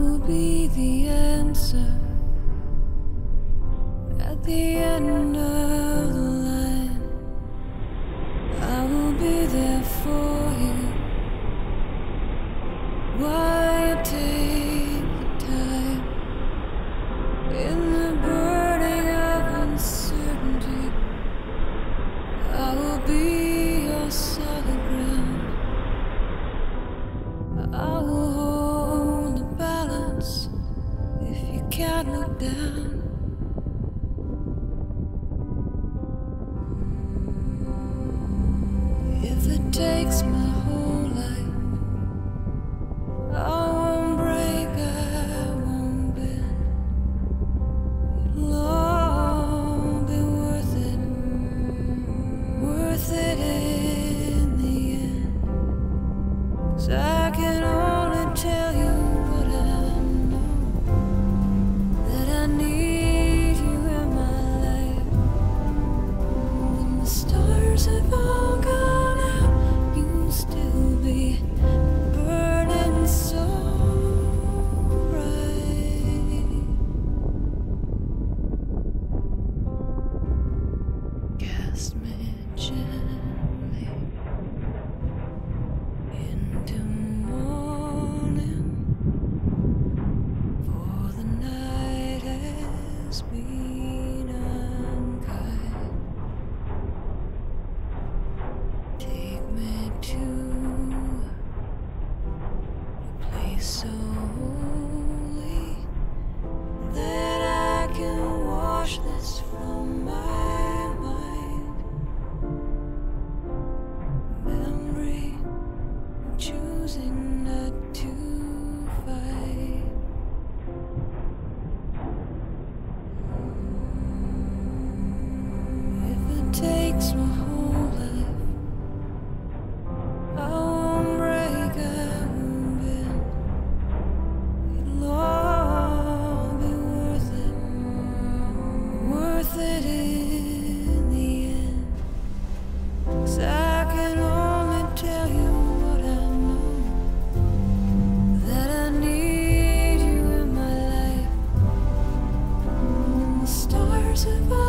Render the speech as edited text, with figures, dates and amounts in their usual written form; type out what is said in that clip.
will be the answer at the end of the line. I will be there for you while you take the time in the burning of uncertainty. I will be your solid ground. I will hold the balance if you can't look down. If it takes my whole life, I won't break, I won't bend. It'll all be worth it in the end. 'Cause I can only tell you what I know, that I need you in my life. When the stars have all gone out, you'll still be burning so bright. Cast me gently into morning, for the night has been unkind. Take me to a place so holy that I can wash this from my mind. Memory of choosing not to fight. If it takes my whole life, I won't break, I won't bend. It'll all be worth it in the end. 'Cause I can only tell you what I know, that I need you in my life. When the stars have